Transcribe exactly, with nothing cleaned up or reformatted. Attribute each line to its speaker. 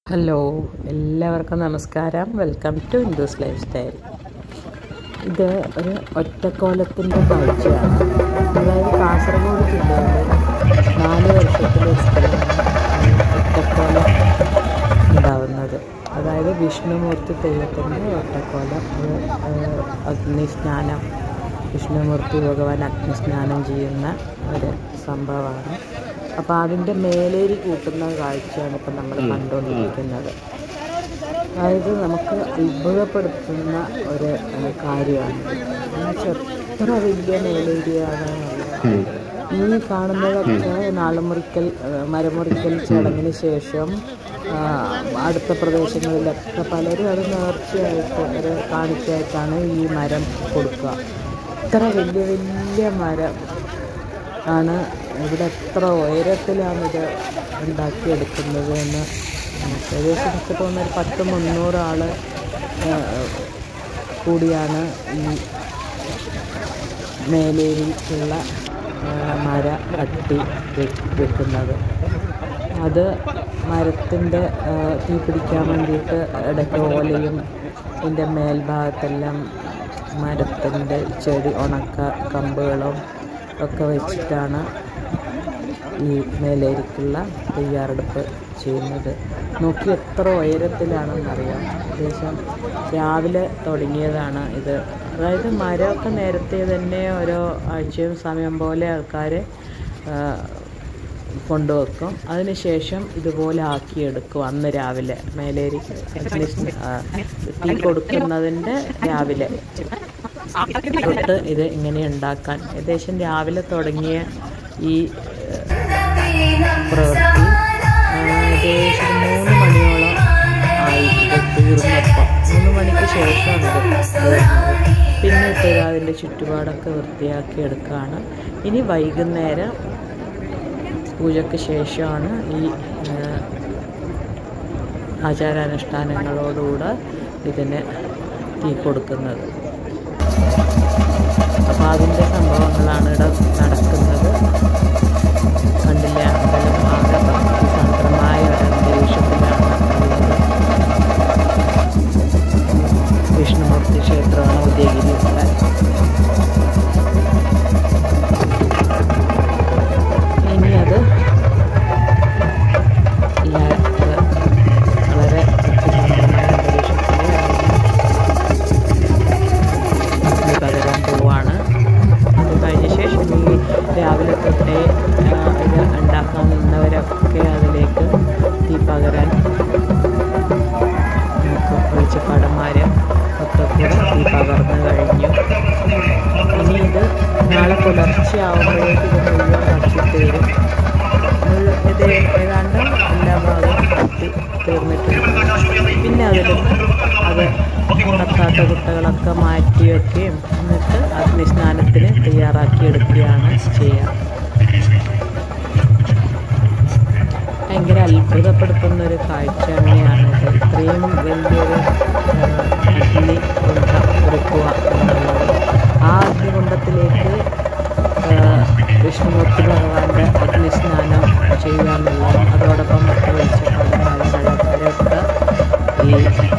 Speaker 1: Hello, എല്ലാവർക്കും നമസ്കാരം. Welcome to Hindus lifestyle. ഇത് ഒരു ഒറ്റക്കോലത്തിൻ്റെ കാഴ്ചയാണ്. അതായത് കാസർഗോഡ് ജില്ലയിൽ നാല് വർഷത്തിലൊരിക്കലാണ് ഒറ്റക്കോലം ഉണ്ടാവുന്നത്. അതായത് വിഷ്ണുമൂർത്തി തെയ്യത്തിൻ്റെ ഒറ്റക്കോലം. അത് അഗ്നിസ്നാനം, വിഷ്ണുമൂർത്തി ഭഗവാൻ അഗ്നിസ്നാനം ചെയ്യുന്ന ഒരു സംഭവമാണ്. അപ്പോൾ അതിൻ്റെ മേലേരി കൂട്ടുന്ന കാഴ്ചയാണ് ഇപ്പം നമ്മൾ കണ്ടുകൊണ്ടിരിക്കുന്നത്. അതായത് നമുക്ക് അത്ഭുതപ്പെടുത്തുന്ന ഒരു കാര്യമാണ്. എത്ര വലിയ മേലേരിയാണ്. ഈ കാണുന്നതൊക്കെ നാളുമുറിക്കൽ മരമുറിക്കൽ ചടങ്ങിന് ശേഷം അടുത്ത പ്രദേശങ്ങളിലൊക്കെ പലരും അത് നേർച്ചയായിട്ട് ഒരു കാണിച്ചായിട്ടാണ് ഈ മരം കൊടുക്കുക. ഇത്ര വലിയ വലിയ മരം ആണ്. ഇവിടെ എത്ര ഉയരത്തിലാണ് ഇത് ഉണ്ടാക്കിയെടുക്കുന്നത് എന്ന് ഏകദേശം എനിക്ക് തോന്നുന്ന ഒരു പത്ത് മുന്നൂറ് ആൾ കൂടിയാണ് ഈ മേലേരിക്കുള്ള മര കട്ടി വെക്കുന്നത്. അത് മരത്തിൻ്റെ തീ പിടിക്കാൻ വേണ്ടിയിട്ട് ഇടയ്ക്ക് ഓലയും ഇതിൻ്റെ മേൽഭാഗത്തെല്ലാം മരത്തിൻ്റെ ചെടി ഉണക്ക കമ്പുകളും ഒക്കെ വെച്ചിട്ടാണ് ഈ മേലേരിക്കുള്ള തയ്യാറെടുപ്പ് ചെയ്യുന്നത്. നോക്കി എത്ര ഉയരത്തിലാണെന്നറിയാം. ഏകദേശം രാവിലെ തുടങ്ങിയതാണ് ഇത്. അതായത് മരമൊക്കെ നേരത്തെ തന്നെ ഓരോ ആഴ്ചയും സമയം പോലെ ആൾക്കാർ കൊണ്ടുവെക്കും. അതിനുശേഷം ഇതുപോലെ ആക്കിയെടുക്കും. അന്ന് രാവിലെ മേലേരി തീ കൊടുക്കുന്നതിൻ്റെ രാവിലെ തൊട്ട് ഇത് ഇങ്ങനെ ഉണ്ടാക്കാൻ ഏകദേശം രാവിലെ തുടങ്ങിയ ഈ പ്രവൃത്തി ഏകദേശം മൂന്ന് മണിയോളം ആയിട്ട് തീർന്നപ്പോൾ മൂന്ന് മണിക്ക് ശേഷമാണ് ഇത്. പിന്നെ ഇപ്പോൾ അതിൻ്റെ ചുറ്റുപാടൊക്കെ വൃത്തിയാക്കി എടുക്കുകയാണ്. ഇനി വൈകുന്നേരം പൂജയ്ക്ക് ശേഷമാണ് ഈ ആചാരാനുഷ്ഠാനങ്ങളോടുകൂടെ ഇതിന് തീ കൊടുക്കുന്നത്. അപ്പോൾ അതിൻ്റെ സംഭവങ്ങളാണ് ഇവിടെ നടക്കുന്നത്. കണ്ടില്ല, അമ്പലം ആകെ ഭക്തിസാന്ദ്രമായ ഒരു അന്തരീക്ഷത്തിലാണ് ഉള്ളത്. വിഷ്ണുമൂർത്തി ക്ഷേത്രമാണ് ഉദയഗിരിയുള്ള. ഇനി അത് വളരെ ഭക്തിസാന്ദ്രമായ അന്തരീക്ഷത്തിൽ അഗ്നി പകരാൻ പോവാണ്. അത് കഴിഞ്ഞ ശേഷം ഈ രാവിലെ തൊട്ടേ ഇത് ഉണ്ടാക്കാൻ നിന്നവരൊക്കെ അതിലേക്ക് തീ പകരാൻ നമുക്ക് വെളിച്ചപ്പാടന്മാർ ഒക്കെ കൂടെ തീ പകർന്നു കഴിഞ്ഞു. ഇനി ഇത് നാളെ പുലർച്ചെ ആകുമ്പോഴേക്ക് ഇത് മുഴുവൻ കത്തിത്തീരും. ഇത് ഏതാണ്ട് എല്ലാ ഭാഗവും കത്തി തീർന്നിട്ടുണ്ട്. പിന്നെ അതിൽ അത് കത്താത്ത കുട്ടകളൊക്കെ മാറ്റി വയ്ക്കുകയും എന്നിട്ട് അഗ്നിസ്നാനത്തിന് തയ്യാറാക്കിയെടുക്കുകയാണ് ചെയ്യുക. ഭയങ്കര അത്ഭുതപ്പെടുത്തുന്നൊരു കാഴ്ച തന്നെയാണിത്. ഇത്രയും വലിയൊരു അഗ്നികുണ്ഡം ഒരുക്കുക എന്നുള്ളത്. ആ അഗ്നികുണ്ഡത്തിലേക്ക് വിഷ്ണുമൂർത്തി ഭഗവാന്റെ അഗ്നിസ്നാനം ചെയ്യുക എന്നുള്ളത്, അതോടൊപ്പം മറ്റ് വെളിച്ചപ്പാടും കാര്യങ്ങളൊക്കെ ഈ